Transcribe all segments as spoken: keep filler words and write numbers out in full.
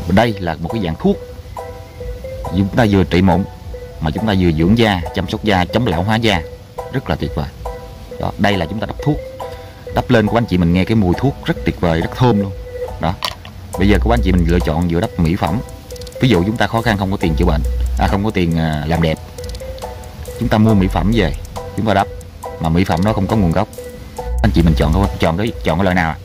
Đây là một cái dạng thuốc chúng ta vừa trị mụn mà chúng ta vừa dưỡng da, chăm sóc da, chống lão hóa da, rất là tuyệt vời. Đó, đây là chúng ta đắp thuốc, đắp lên của anh chị mình nghe cái mùi thuốc rất tuyệt vời, rất thơm luôn. Đó, bây giờ của anh chị mình lựa chọn vừa đắp mỹ phẩm. Ví dụ chúng ta khó khăn không có tiền chữa bệnh, à, không có tiền à, làm đẹp, chúng ta mua mỹ phẩm về chúng ta đắp, mà mỹ phẩm nó không có nguồn gốc, anh chị mình chọn chọn cái chọn cái loại nào ạ?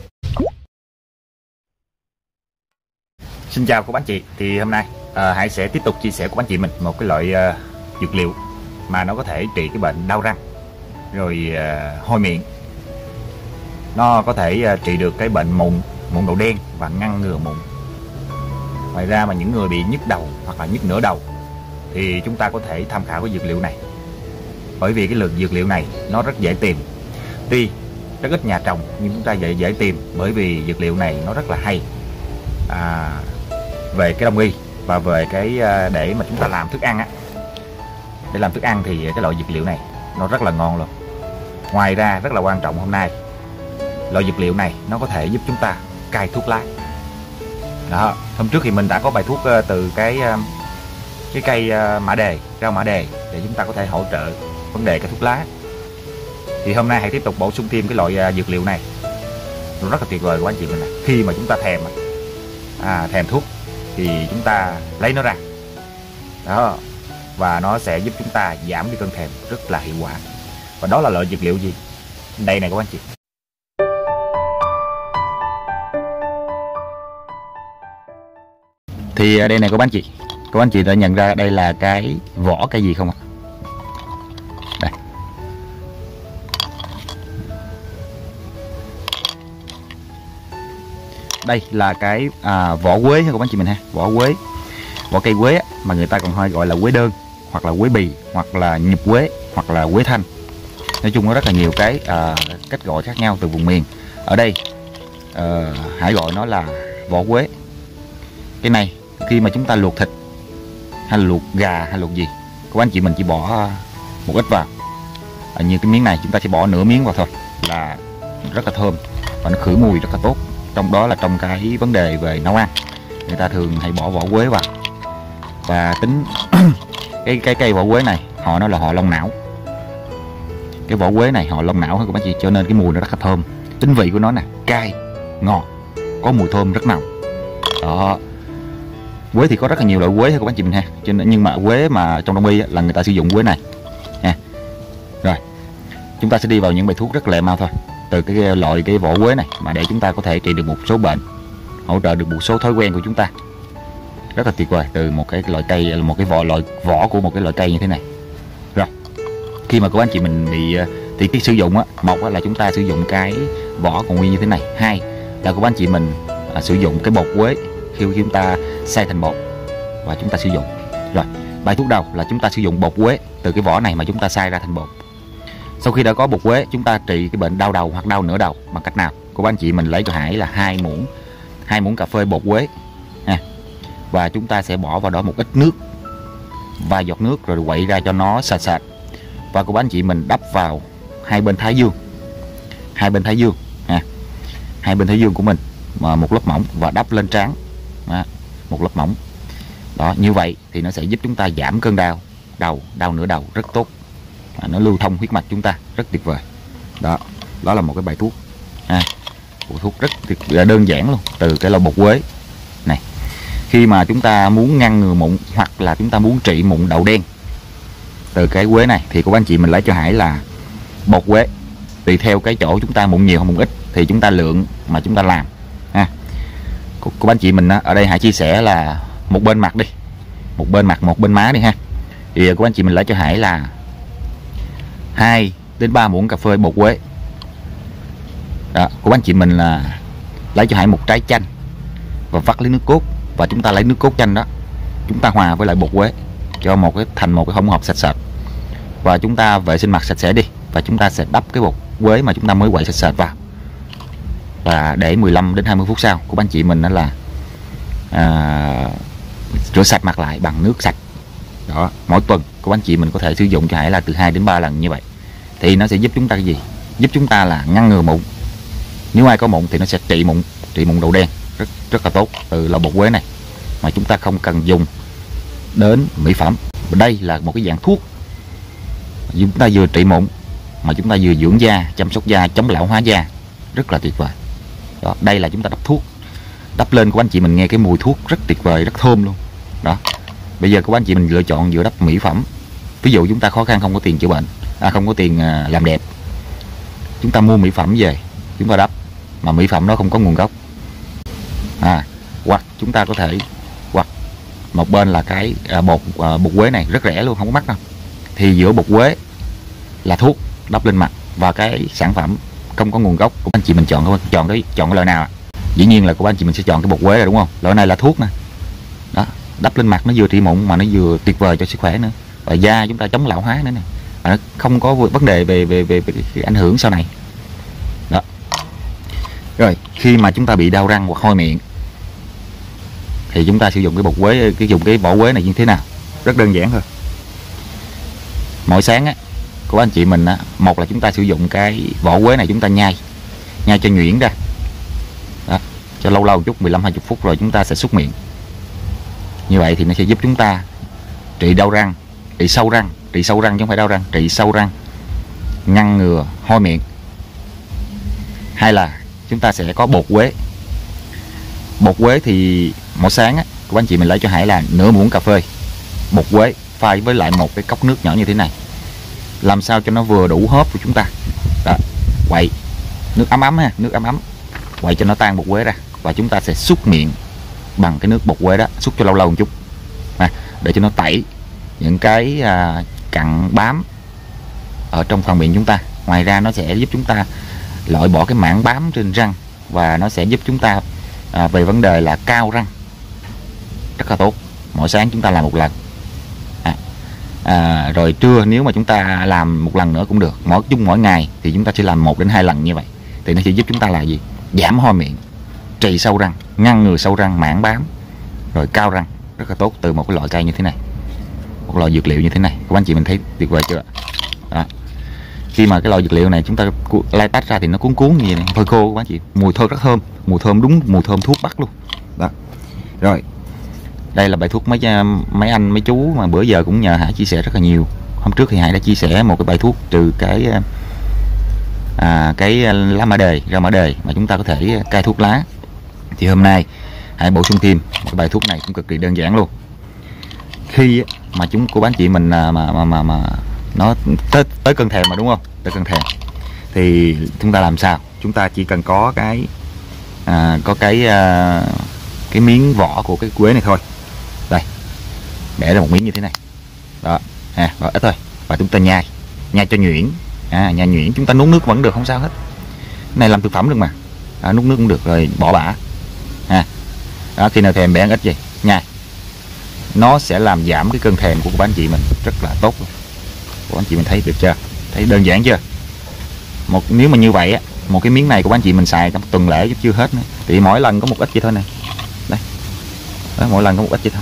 Xin chào các anh chị, thì hôm nay à, Hải sẽ tiếp tục chia sẻ của anh chị mình một cái loại à, dược liệu mà nó có thể trị cái bệnh đau răng, rồi à, hôi miệng. Nó có thể à, trị được cái bệnh mụn, mụn đầu đen và ngăn ngừa mụn. Ngoài ra mà những người bị nhức đầu hoặc là nhức nửa đầu thì chúng ta có thể tham khảo cái dược liệu này. Bởi vì cái lượng dược liệu này nó rất dễ tìm. Tuy rất ít nhà trồng nhưng chúng ta dễ dễ tìm, bởi vì dược liệu này nó rất là hay à, về cái đông y và về cái để mà chúng ta làm thức ăn á. Để làm thức ăn thì cái loại dược liệu này nó rất là ngon luôn. Ngoài ra rất là quan trọng hôm nay, loại dược liệu này nó có thể giúp chúng ta cai thuốc lá. Đó, hôm trước thì mình đã có bài thuốc từ cái cái cây mã đề, rau mã đề, để chúng ta có thể hỗ trợ vấn đề cai thuốc lá. Thì hôm nay hãy tiếp tục bổ sung thêm cái loại dược liệu này, nó rất là tuyệt vời của anh chị mình này. Khi mà chúng ta thèm à, thèm thuốc thì chúng ta lấy nó ra. Đó, và nó sẽ giúp chúng ta giảm cái cơn thèm rất là hiệu quả. Và đó là loại dược liệu gì? Đây này các anh chị. Thì đây này các anh chị, các anh chị đã nhận ra đây là cái vỏ cây gì không ạ? Đây. Đây là cái à, vỏ quế các anh chị mình ha, vỏ quế, vỏ cây quế mà người ta còn hay gọi là quế đơn, hoặc là quế bì, hoặc là nhụp quế, hoặc là quế thanh. Nói chung có rất là nhiều cái à, cách gọi khác nhau từ vùng miền. Ở đây à, hãy gọi nó là vỏ quế. Cái này khi mà chúng ta luộc thịt hay là luộc gà hay luộc gì, các anh chị mình chỉ bỏ một ít vào. Ở như cái miếng này chúng ta chỉ bỏ nửa miếng vào thôi là rất là thơm và nó khử mùi rất là tốt. Trong đó là trong cái vấn đề về nấu ăn, người ta thường hay bỏ vỏ quế vào. Và tính cái cái cây vỏ quế này họ nói là họ long não. Cái vỏ quế này họ long não hơn các anh chị, cho nên cái mùi nó rất là thơm. Tính vị của nó nè, cay, ngọt, có mùi thơm rất nồng. Đó. Quế thì có rất là nhiều loại quế các anh chị mình ha, cho nên nhưng mà quế mà trong đông y là người ta sử dụng quế này ha. Rồi chúng ta sẽ đi vào những bài thuốc rất lẹ mau thôi, từ cái loại cái vỏ quế này mà để chúng ta có thể trị được một số bệnh, hỗ trợ được một số thói quen của chúng ta, rất là tuyệt vời, từ một cái loại cây, một cái vỏ loại vỏ của một cái loại cây như thế này. Rồi khi mà các anh chị mình bị thì cái sử dụng á, một á, là chúng ta sử dụng cái vỏ còn nguyên như thế này, hai là các anh chị mình à, sử dụng cái bột quế khi chúng ta xay thành bột và chúng ta sử dụng. Rồi bài thuốc đầu là chúng ta sử dụng bột quế từ cái vỏ này mà chúng ta xay ra thành bột. Sau khi đã có bột quế, chúng ta trị cái bệnh đau đầu hoặc đau nửa đầu bằng cách nào? Cô bác anh chị mình lấy cho Hải là hai muỗng hai muỗng cà phê bột quế ha. Và chúng ta sẽ bỏ vào đó một ít nước, vài giọt nước, rồi quậy ra cho nó sệt sệt. Và cô bác anh chị mình đắp vào hai bên thái dương, hai bên thái dương ha, hai bên thái dương của mình mà một lớp mỏng, và đắp lên trán đó, một lớp mỏng. Đó, như vậy thì nó sẽ giúp chúng ta giảm cơn đau đầu, đau nửa đầu rất tốt. À, nó lưu thông huyết mạch chúng ta rất tuyệt vời. Đó, đó là một cái bài thuốc à, bộ thuốc rất tuyệt, đơn giản luôn, từ cái lò bột quế này. Khi mà chúng ta muốn ngăn ngừa mụn hoặc là chúng ta muốn trị mụn đầu đen từ cái quế này thì cô bác anh chị mình lấy cho Hải là bột quế. Tùy theo cái chỗ chúng ta mụn nhiều hay mụn ít thì chúng ta lượng mà chúng ta làm ha. Cô, cô bác anh chị mình ở đây Hải chia sẻ là một bên mặt đi, một bên mặt, một bên má đi ha. Thì cô bác anh chị mình lấy cho Hải là hai đến ba muỗng cà phê bột quế. Đó, của anh chị mình là lấy cho Hải một trái chanh và vắt lấy nước cốt, và chúng ta lấy nước cốt chanh đó chúng ta hòa với lại bột quế cho một cái thành một cái hỗn hợp sạch sệt, và chúng ta vệ sinh mặt sạch sẽ đi, và chúng ta sẽ đắp cái bột quế mà chúng ta mới quậy sạch sệt vào, và để mười lăm đến hai mươi phút sau của anh chị mình đó là à, rửa sạch mặt lại bằng nước sạch. Đó, mỗi tuần của anh chị mình có thể sử dụng cho Hải là từ hai đến ba lần như vậy, thì nó sẽ giúp chúng ta cái gì? Giúp chúng ta là ngăn ngừa mụn. Nếu ai có mụn thì nó sẽ trị mụn, trị mụn đầu đen rất rất là tốt từ lò bột quế này. mà chúng ta không cần dùng đến mỹ phẩm. Đây là một cái dạng thuốc chúng ta vừa trị mụn mà chúng ta vừa dưỡng da, chăm sóc da, chống lão hóa da, rất là tuyệt vời. Đó, đây là chúng ta đắp thuốc, đắp lên của anh chị mình nghe cái mùi thuốc rất tuyệt vời, rất thơm luôn. Đó, bây giờ của anh chị mình lựa chọn giữa đắp mỹ phẩm. Ví dụ chúng ta khó khăn không có tiền chữa bệnh, à, không có tiền à, làm đẹp, chúng ta mua mỹ phẩm về chúng ta đắp, mà mỹ phẩm nó không có nguồn gốc, à, hoặc chúng ta có thể, hoặc một bên là cái à, bột à, bột quế này rất rẻ luôn, không có mắc đâu, thì giữa bột quế là thuốc đắp lên mặt và cái sản phẩm không có nguồn gốc của anh chị mình chọn chọn đấy chọn cái loại nào? Dĩ nhiên là của anh chị mình sẽ chọn cái bột quế rồi, đúng không? Loại này là thuốc nè. Đó, đắp lên mặt nó vừa trị mụn mà nó vừa tuyệt vời cho sức khỏe nữa, và da chúng ta chống lão hóa nữa nè, và nó không có vấn đề về về về, về cái ảnh hưởng sau này. Đó. Rồi khi mà chúng ta bị đau răng hoặc hôi miệng thì chúng ta sử dụng cái bột quế, cái dùng cái vỏ quế này như thế nào? Rất đơn giản thôi. Mỗi sáng á, của anh chị mình á, một là chúng ta sử dụng cái vỏ quế này, chúng ta nhai nhai cho nhuyễn ra. Đó, cho lâu lâu một chút, mười lăm hai mươi phút rồi chúng ta sẽ súc miệng. Như vậy thì nó sẽ giúp chúng ta trị đau răng, trị sâu răng, trị sâu răng chứ không phải đau răng, trị sâu răng, ngăn ngừa hôi miệng. Hay là chúng ta sẽ có bột quế. Bột quế thì mỗi sáng á, của anh chị mình lấy cho Hải là nửa muỗng cà phê bột quế pha với lại một cái cốc nước nhỏ như thế này, làm sao cho nó vừa đủ hớp của chúng ta. Đó, quậy nước ấm ấm ha, nước ấm ấm, quậy cho nó tan bột quế ra, và chúng ta sẽ súc miệng bằng cái nước bột quế đó, súc cho lâu lâu một chút à, để cho nó tẩy những cái à, cặn bám ở trong phần miệng chúng ta. Ngoài ra nó sẽ giúp chúng ta loại bỏ cái mảng bám trên răng, và nó sẽ giúp chúng ta à, về vấn đề là cao răng, rất là tốt. Mỗi sáng chúng ta làm một lần à, à, rồi trưa nếu mà chúng ta làm một lần nữa cũng được. Mỗi chung mỗi ngày thì chúng ta sẽ làm một đến hai lần như vậy, thì nó sẽ giúp chúng ta là gì? Giảm hôi miệng, trị sâu răng, ngăn ngừa sâu răng, mảng bám, rồi cao răng, rất là tốt từ một cái loại cây như thế này, một loại dược liệu như thế này. Các anh chị mình thấy tuyệt vời chưa? Đó. Khi mà cái loại dược liệu này chúng ta lai tách ra thì nó cuốn cuốn như vậy này, phơi khô các anh chị, mùi thơm rất thơm, mùi thơm đúng mùi thơm thuốc bắc luôn. Đó. Rồi đây là bài thuốc mấy mấy anh mấy chú mà bữa giờ cũng nhờ Hải chia sẻ rất là nhiều. Hôm trước thì Hải đã chia sẻ một cái bài thuốc trừ cái à, cái lá mã đề, rau mã đề mà chúng ta có thể cai thuốc lá. Thì hôm nay Hải bổ sung thêm một cái bài thuốc này cũng cực kỳ đơn giản luôn. Khi mà chúng của anh chị mình mà mà mà, mà nó tới, tới cơn thèm mà, đúng không? Tới cơn thèm thì chúng ta làm sao? Chúng ta chỉ cần có cái à, có cái à, cái miếng vỏ của cái quế này thôi. Đây, để ra một miếng như thế này. Đó, à, ít thôi. Và chúng ta nhai, nhai cho nhuyễn. À, nhai nhuyễn, chúng ta nuốt nước vẫn được, không sao hết. Cái này làm thực phẩm được mà. À, nuốt nước cũng được, rồi bỏ bã. À, đó, khi nào thèm bé ăn ít gì, nhai. Nó sẽ làm giảm cái cơn thèm của các anh chị mình rất là tốt luôn. Các anh chị mình thấy được chưa? Thấy đơn giản chưa? Một nếu mà như vậy á, một cái miếng này của anh chị mình xài trong tuần lễ chưa hết nữa. Thì mỗi lần có một ít vậy thôi nè. Đây. Đó, mỗi lần có một ít vậy thôi.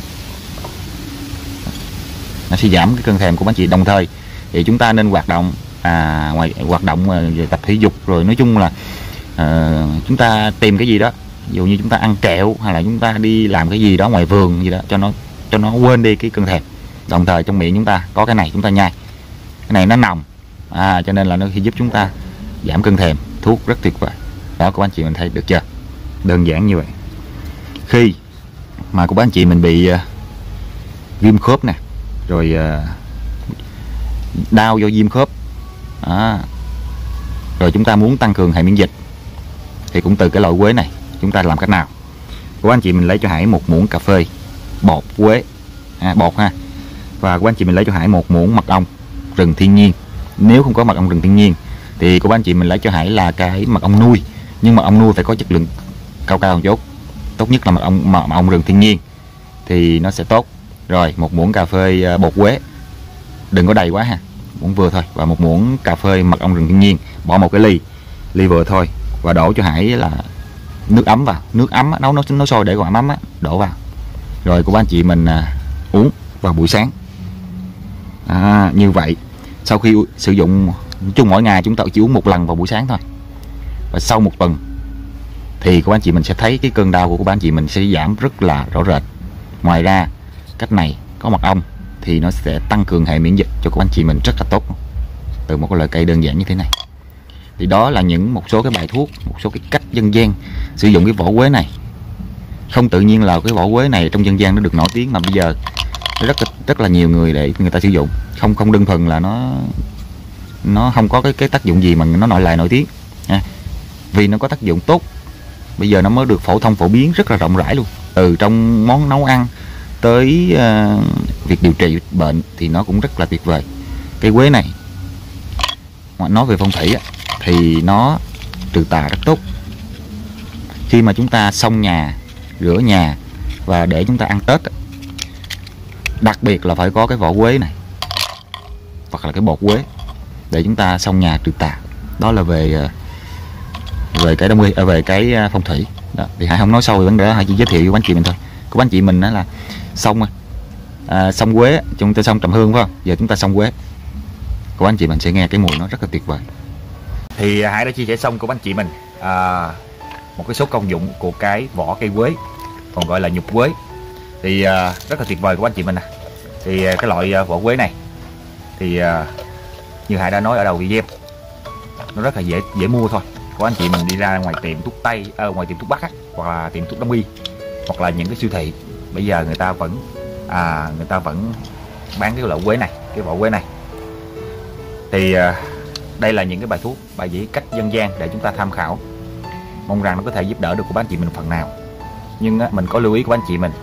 Nó sẽ giảm cái cơn thèm của anh chị. Đồng thời thì chúng ta nên hoạt động à, ngoài hoạt động về tập thể dục, rồi nói chung là à, chúng ta tìm cái gì đó, ví dụ như chúng ta ăn kẹo hay là chúng ta đi làm cái gì đó ngoài vườn gì đó cho nó cho nó quên đi cái cơn thèm. Đồng thời trong miệng chúng ta có cái này, chúng ta nhai. Cái này nó nồng à, cho nên là nó khi giúp chúng ta giảm cơn thèm, thuốc rất tuyệt vời. Đó, các anh chị mình thấy được chưa? Đơn giản như vậy. Khi mà của anh chị mình bị uh, viêm khớp nè, rồi uh, đau do viêm khớp à, rồi chúng ta muốn tăng cường hệ miễn dịch thì cũng từ cái loại quế này. Chúng ta làm cách nào? Của anh chị mình lấy cho Hải một muỗng cà phê bột quế à, bột ha, và của anh chị mình lấy cho Hải một muỗng mật ong rừng thiên nhiên. Nếu không có mật ong rừng thiên nhiên thì của anh chị mình lấy cho Hải là cái mật ong nuôi, nhưng mật ong nuôi phải có chất lượng cao cao một chút. Tốt nhất là mật ong mật ong rừng thiên nhiên thì nó sẽ tốt. Rồi một muỗng cà phê bột quế, đừng có đầy quá ha, muỗng vừa thôi, và một muỗng cà phê mật ong rừng thiên nhiên, bỏ một cái ly ly vừa thôi, và đổ cho Hải là nước ấm vào, nước ấm nấu nó nó sôi để còn ấm ấm á, đổ vào. Rồi của anh chị mình à, uống vào buổi sáng à, như vậy. Sau khi sử dụng chung mỗi ngày chúng ta chỉ uống một lần vào buổi sáng thôi, và sau một tuần thì của anh chị mình sẽ thấy cái cơn đau của các anh chị mình sẽ giảm rất là rõ rệt. Ngoài ra cách này có mật ong thì nó sẽ tăng cường hệ miễn dịch cho cô anh chị mình rất là tốt từ một cái loại cây đơn giản như thế này. Thì đó là những một số cái bài thuốc, một số cái cách dân gian sử dụng cái vỏ quế này. Không tự nhiên là cái vỏ quế này trong dân gian nó được nổi tiếng, mà bây giờ rất rất là nhiều người để người ta sử dụng, không không đơn thuần là nó nó không có cái cái tác dụng gì mà nó nổi lại nổi tiếng nha. Vì nó có tác dụng tốt, bây giờ nó mới được phổ thông phổ biến rất là rộng rãi luôn, từ trong món nấu ăn tới uh, việc điều trị bệnh thì nó cũng rất là tuyệt vời. Cây quế này nói về phong thủy thì nó trừ tà rất tốt. Khi mà chúng ta xông nhà, rửa nhà và để chúng ta ăn Tết, đặc biệt là phải có cái vỏ quế này hoặc là cái bột quế để chúng ta xông nhà trừ tà. Đó là về về cái đông y, về cái phong thủy đó. Thì Hải không nói sâu về vấn đề đó, Hải chỉ giới thiệu với anh chị mình thôi. Của anh chị mình đó là xông à, xông quế, chúng ta xông trầm hương phải không? Giờ chúng ta xông quế, của anh chị mình sẽ nghe cái mùi nó rất là tuyệt vời. Thì Hải đã chia sẻ xong của anh chị mình à, một cái số công dụng của cái vỏ cây quế, còn gọi là nhục quế, thì à, rất là tuyệt vời của anh chị mình nè. Thì à, cái loại à, vỏ quế này thì à, như Hải đã nói ở đầu video, nó rất là dễ dễ mua thôi. Của anh chị mình đi ra ngoài tiệm thuốc tây, à, ngoài tiệm thuốc bắc á, hoặc là tiệm thuốc đông y, hoặc là những cái siêu thị, bây giờ người ta vẫn à, người ta vẫn bán cái loại quế này, cái vỏ quế này. Thì à, đây là những cái bài thuốc, bài viết cách dân gian để chúng ta tham khảo, mong rằng nó có thể giúp đỡ được của anh chị mình phần nào. Nhưng á, mình có lưu ý của anh chị mình,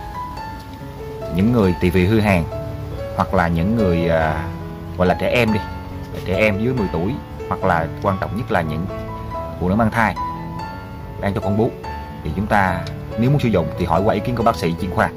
những người tỳ vị hư hàn, hoặc là những người à, gọi là trẻ em đi, trẻ em dưới mười tuổi, hoặc là quan trọng nhất là những phụ nữ mang thai đang cho con bú, thì chúng ta nếu muốn sử dụng thì hỏi qua ý kiến của bác sĩ chuyên khoa.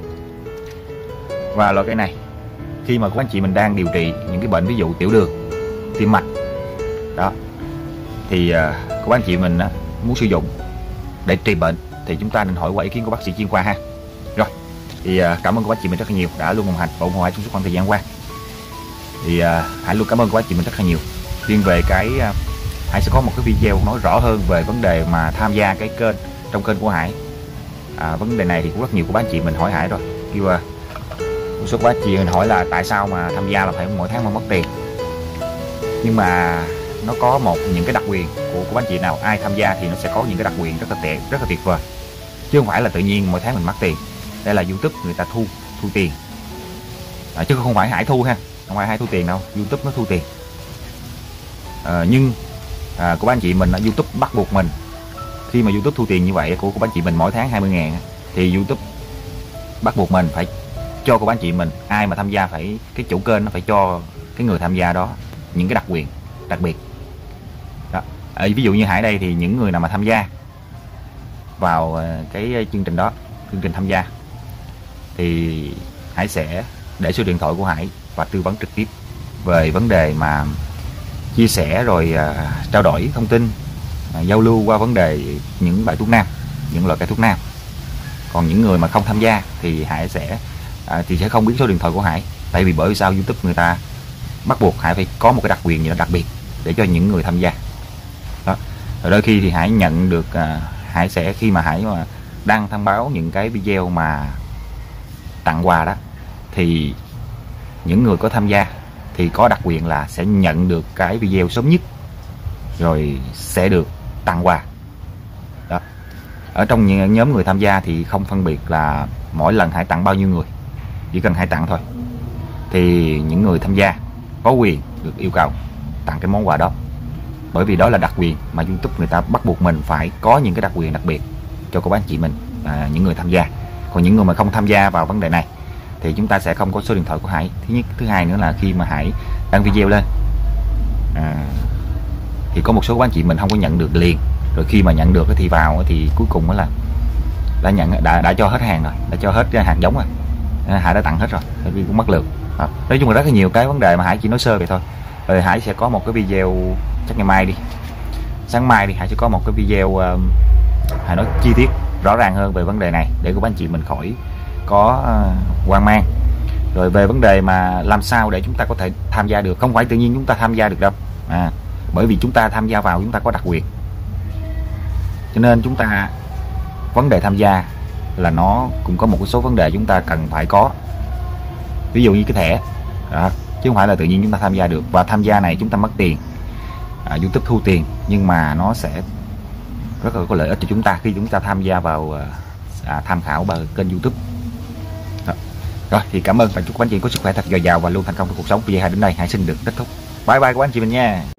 Và loại cây này khi mà các anh chị mình đang điều trị những cái bệnh ví dụ tiểu đường, tim mạch đó, thì uh, của anh chị mình uh, muốn sử dụng để trị bệnh thì chúng ta nên hỏi qua ý kiến của bác sĩ chuyên khoa ha. Rồi thì uh, cảm ơn các anh chị mình rất là nhiều đã luôn đồng hành và ủng hộ Hải trong suốt khoảng thời gian qua. Thì uh, Hải luôn cảm ơn các anh chị mình rất là nhiều. Riêng về cái uh, Hải sẽ có một cái video nói rõ hơn về vấn đề mà tham gia cái kênh trong kênh của Hải. À, vấn đề này thì cũng rất nhiều của các anh chị mình hỏi Hải rồi. Kêu uh, một số các anh chị mình hỏi là tại sao mà tham gia là phải mỗi tháng mà mất tiền. Nhưng mà nó có một những cái đặc quyền của của anh chị nào ai tham gia thì nó sẽ có những cái đặc quyền rất là tệ, rất là tuyệt vời, chứ không phải là tự nhiên mỗi tháng mình mất tiền. Đây là YouTube người ta thu thu tiền à, chứ không phải Hải thu ha, không phải Hải thu tiền đâu, YouTube nó thu tiền. À, nhưng à, của anh chị mình ở YouTube bắt buộc mình, khi mà YouTube thu tiền như vậy của của anh chị mình mỗi tháng hai mươi ngàn thì YouTube bắt buộc mình phải cho của anh chị mình, ai mà tham gia phải, cái chủ kênh nó phải cho cái người tham gia đó những cái đặc quyền đặc biệt đó. À, ví dụ như Hải đây thì những người nào mà tham gia vào cái chương trình đó, chương trình tham gia thì Hải sẽ để số điện thoại của Hải và tư vấn trực tiếp về vấn đề mà chia sẻ rồi à, trao đổi thông tin, à, giao lưu qua vấn đề những bài thuốc nam, những loại cây thuốc nam. Còn những người mà không tham gia thì Hải sẽ à, thì sẽ không biết số điện thoại của Hải, tại vì bởi vì sao YouTube người ta bắt buộc Hải phải có một cái đặc quyền gì đó đặc biệt để cho những người tham gia đó. Rồi đôi khi thì Hải nhận được à, Hải sẽ khi mà Hải mà đăng thông báo những cái video mà tặng quà đó thì những người có tham gia thì có đặc quyền là sẽ nhận được cái video sớm nhất, rồi sẽ được tặng quà đó. Ở trong nhóm người tham gia thì không phân biệt là mỗi lần Hải tặng bao nhiêu người, chỉ cần Hải tặng thôi thì những người tham gia có quyền được yêu cầu tặng cái món quà đó, bởi vì đó là đặc quyền mà YouTube người ta bắt buộc mình phải có những cái đặc quyền đặc biệt cho các anh chị mình, à, những người tham gia. Còn những người mà không tham gia vào vấn đề này thì chúng ta sẽ không có số điện thoại của Hải. Thứ nhất, thứ hai nữa là khi mà Hải đăng video lên à, thì có một số các anh chị mình không có nhận được liền, rồi khi mà nhận được thì vào thì cuối cùng là đã nhận đã đã cho hết hàng rồi, đã cho hết cái hạt giống rồi, Hải đã tặng hết rồi, vì cũng mất lượt. À, nói chung là rất là nhiều cái vấn đề mà Hải chỉ nói sơ vậy thôi. Rồi Hải sẽ có một cái video chắc ngày mai đi, sáng mai đi, Hải sẽ có một cái video uh, Hải nói chi tiết rõ ràng hơn về vấn đề này để các anh chị mình khỏi có uh, hoang mang. Rồi về vấn đề mà làm sao để chúng ta có thể tham gia được, không phải tự nhiên chúng ta tham gia được đâu, à, bởi vì chúng ta tham gia vào chúng ta có đặc quyền, cho nên chúng ta vấn đề tham gia là nó cũng có một số vấn đề chúng ta cần phải có, ví dụ như cái thẻ đó, chứ không phải là tự nhiên chúng ta tham gia được. Và tham gia này chúng ta mất tiền, à, YouTube thu tiền, nhưng mà nó sẽ rất là có lợi ích cho chúng ta khi chúng ta tham gia vào à, tham khảo vào kênh YouTube đó. Rồi thì cảm ơn và chúc các anh chị có sức khỏe thật dồi dào và luôn thành công trong cuộc sống. Video hai đến đây hãy xin được kết thúc. Bye bye các anh chị mình nha.